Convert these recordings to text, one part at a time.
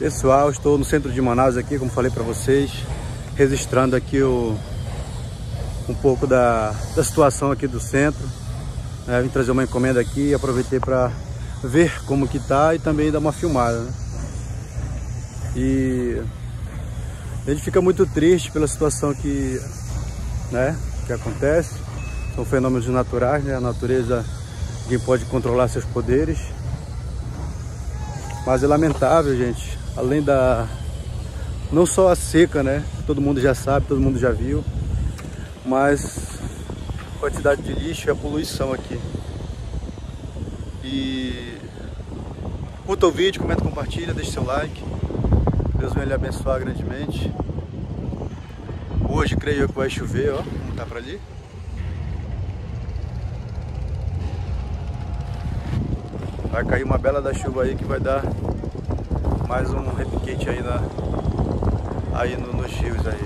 Pessoal, estou no centro de Manaus aqui, como falei para vocês, registrando aqui um pouco da situação aqui do centro. Vim trazer uma encomenda aqui, aproveitei para ver como que tá e também dar uma filmada, né? E a gente fica muito triste pela situação que acontece. São fenômenos naturais, né? A natureza, ninguém pode controlar seus poderes. Mas é lamentável, gente, além não só a seca, né? Todo mundo já sabe, todo mundo já viu, mas a quantidade de lixo e a poluição aqui. E curta o vídeo, comenta, compartilha, deixe seu like. Deus vai lhe abençoar grandemente. Hoje creio que vai chover, ó, como tá para ali. Vai cair uma bela da chuva aí que vai dar mais um repiquete aí nos rios aí.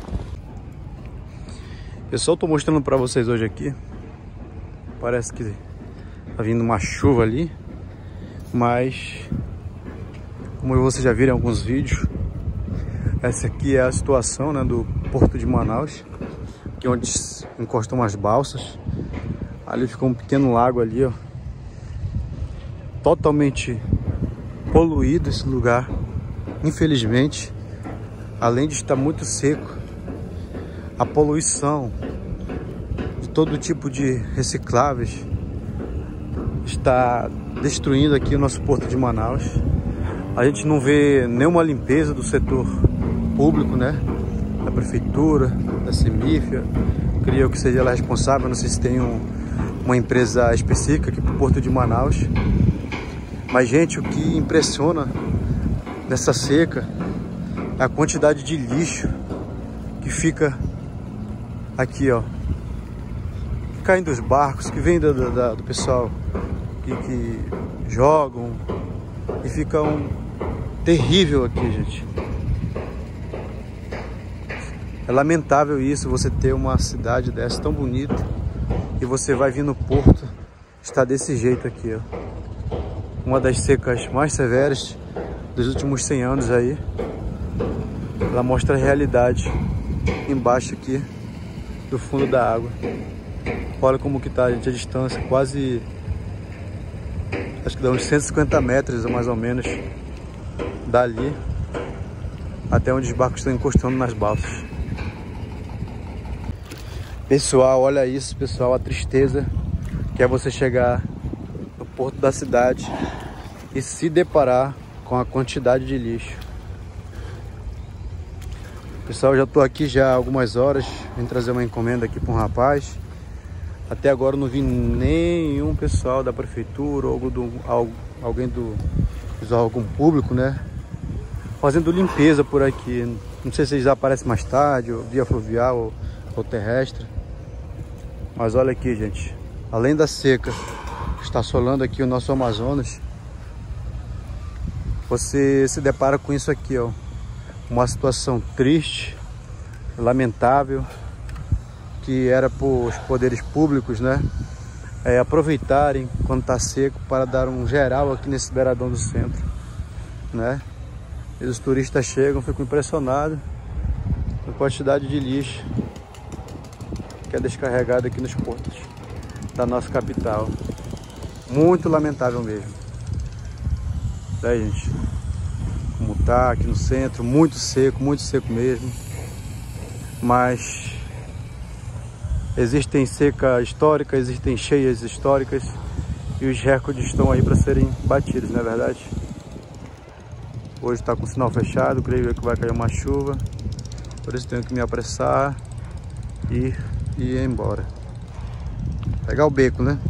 Pessoal, tô mostrando para vocês hoje aqui. Parece que tá vindo uma chuva ali, mas como vocês já viram em alguns vídeos, essa aqui é a situação, né, do Porto de Manaus, que é onde encostam umas balsas. Ali ficou um pequeno lago ali, ó, totalmente poluído esse lugar. Infelizmente, além de estar muito seco, a poluição de todo tipo de recicláveis está destruindo aqui o nosso Porto de Manaus. A gente não vê nenhuma limpeza do setor público, né? Da prefeitura, da Semífia. Creio que seja ela responsável, não sei se tem uma empresa específica aqui para o Porto de Manaus. Mas, gente, o que impressiona nessa seca é a quantidade de lixo que fica aqui, ó, caindo dos barcos, que vem do pessoal que jogam, e fica terrível aqui, gente. É lamentável isso, você ter uma cidade dessa tão bonita e você vai vir no porto, está desse jeito aqui, ó. Uma das secas mais severas dos últimos 100 anos aí. Ela mostra a realidade embaixo aqui do fundo da água. Olha como que tá, gente, a distância, quase, acho que dá uns 150 metros mais ou menos dali até onde os barcos estão encostando nas balsas. Pessoal, olha isso, pessoal, a tristeza que é você chegar no porto da cidade e se deparar com a quantidade de lixo. Pessoal, já estou aqui já há algumas horas, vim trazer uma encomenda aqui para um rapaz. Até agora eu não vi nenhum pessoal da prefeitura ou alguém do órgão público, né, fazendo limpeza por aqui. Não sei se eles aparecem mais tarde, ou via fluvial ou terrestre. Mas olha aqui, gente, além da seca que está assolando aqui o nosso Amazonas, você se depara com isso aqui, ó, uma situação triste, lamentável, que era para os poderes públicos, né, aproveitarem quando está seco para dar um geral aqui nesse beiradão do centro, né? E os turistas chegam, ficam impressionados com a quantidade de lixo que é descarregado aqui nos portos da nossa capital. Muito lamentável mesmo. Gente, como tá aqui no centro, muito seco mesmo. Mas existem secas históricas, existem cheias históricas, e os recordes estão aí para serem batidos, não é verdade? Hoje está com o sinal fechado, creio que vai cair uma chuva, por isso tenho que me apressar e ir embora. Pegar o beco, né?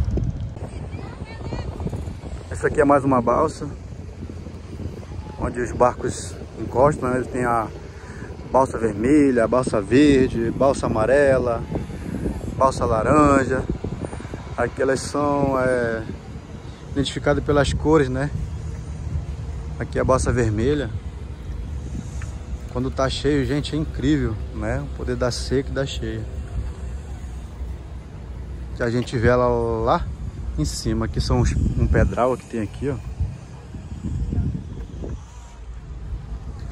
Essa aqui é mais uma balsa, onde os barcos encostam, né? Tem a balsa vermelha, a balsa verde, balsa amarela, balsa laranja. Aqui elas são identificadas pelas cores, né? Aqui é a balsa vermelha. Quando tá cheio, gente, é incrível, né? O poder da seca e da cheia. Que a gente vê ela lá em cima. Aqui são um pedral que tem aqui, ó.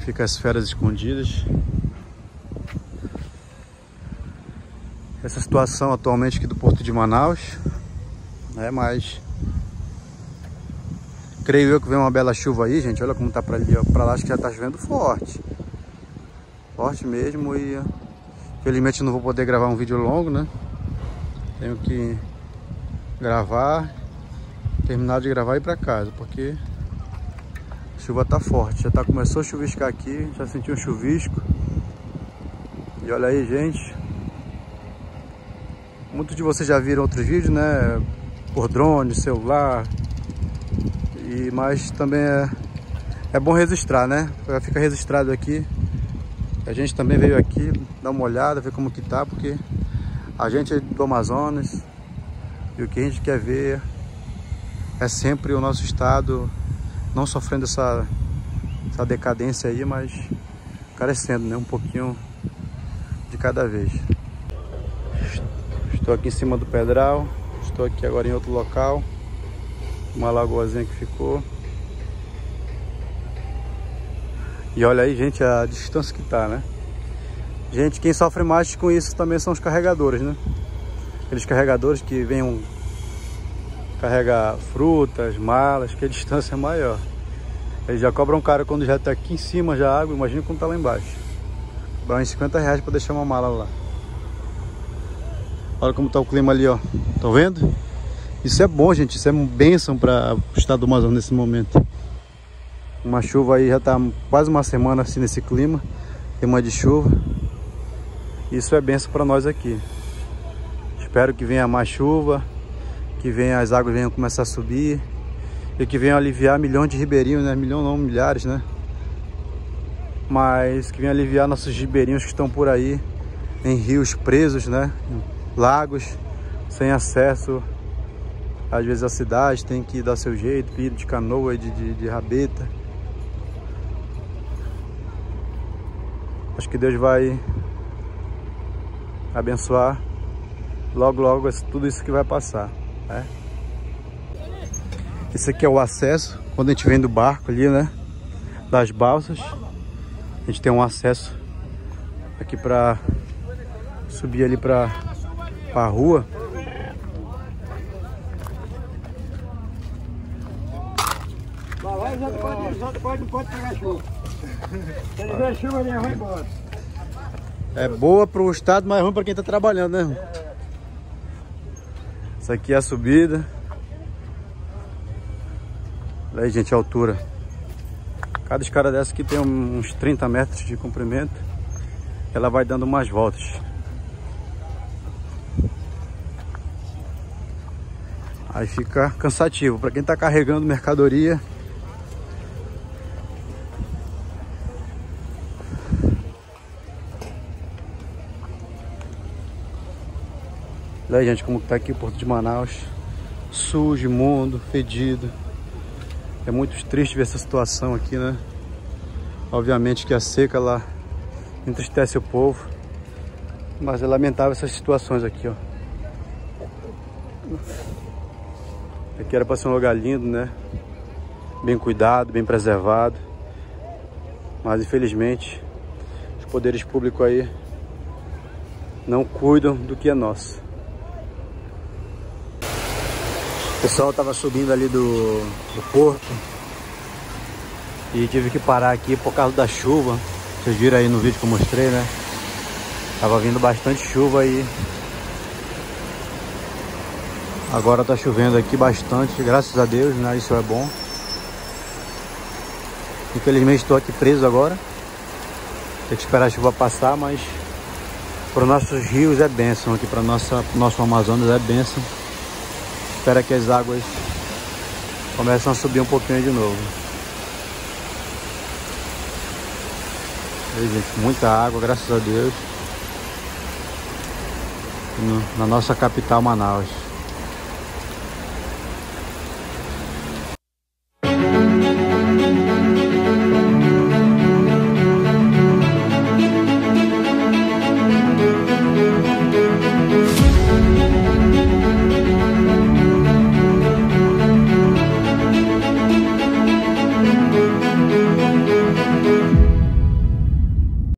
Fica as feras escondidas. Essa situação atualmente aqui do Porto de Manaus, né? Mas creio eu que vem uma bela chuva aí, gente. Olha como tá pra ali, ó. Pra lá acho que já tá chovendo forte. Forte mesmo. E infelizmente não vou poder gravar um vídeo longo, né? Tenho que gravar, terminar de gravar e ir pra casa, porque a chuva tá forte. Já começou a chuviscar aqui, já senti um chuvisco. E olha aí, gente. Muitos de vocês já viram outros vídeos, né? Por drone, celular. Mas também é bom registrar, né? Fica registrado aqui. A gente também veio aqui dar uma olhada, ver como que tá, porque a gente é do Amazonas e o que a gente quer ver é sempre o nosso estado não sofrendo essa decadência aí, mas carecendo, né? Um pouquinho de cada vez. Estou aqui em cima do Pedral, estou aqui agora em outro local, uma lagoazinha que ficou. E olha aí, gente, a distância que tá, né? Gente, quem sofre mais com isso também são os carregadores, né? Aqueles carregadores que vêm carregar frutas, malas, que a distância é maior. Eles já cobram caro quando já tá aqui em cima já a água, imagina quando tá lá embaixo. Cobrar uns 50 reais para deixar uma mala lá. Olha como tá o clima ali, ó. Estão vendo? Isso é bom, gente. Isso é uma bênção para o estado do Amazonas nesse momento. Uma chuva aí, já tá quase uma semana assim nesse clima. Clima de chuva. Isso é bênção para nós aqui. Espero que venha mais chuva, que as águas venham começar a subir e que venham aliviar milhões de ribeirinhos, né? Milhão não, milhares, né? Mas que venha aliviar nossos ribeirinhos que estão por aí em rios presos, né? Lagos, sem acesso às vezes à cidade, tem que dar seu jeito, ir de canoa, de rabeta. Acho que Deus vai abençoar logo tudo isso que vai passar, né? Esse aqui é o acesso, quando a gente vem do barco ali, né, das balsas, a gente tem um acesso aqui para subir ali para a rua. Não pode pegar chuva. Se ele ver chuva, ele vai embora. É boa para o estado, mas ruim para quem está trabalhando, né? Isso aqui é a subida. Olha aí, gente, a altura. Cada escada dessa aqui tem uns 30 metros de comprimento. Ela vai dando umas voltas. Aí fica cansativo para quem está carregando mercadoria. Olha aí, gente, como tá aqui o Porto de Manaus. Sujo, imundo, fedido. É muito triste ver essa situação aqui, né? Obviamente que a seca, ela entristece o povo. Mas é lamentável essas situações aqui, ó. Aqui era para ser um lugar lindo, né? Bem cuidado, bem preservado. Mas infelizmente os poderes públicos aí não cuidam do que é nosso. O pessoal estava subindo ali do porto e tive que parar aqui por causa da chuva. Vocês viram aí no vídeo que eu mostrei, né? Tava vindo bastante chuva aí. Agora tá chovendo aqui bastante, graças a Deus, né? Isso é bom. Infelizmente estou aqui preso agora. Tem que esperar a chuva passar, mas para os nossos rios é bênção. Aqui para nosso Amazonas é bênção. Espera que as águas comecem a subir um pouquinho de novo. Aí, gente, muita água, graças a Deus. Na nossa capital, Manaus.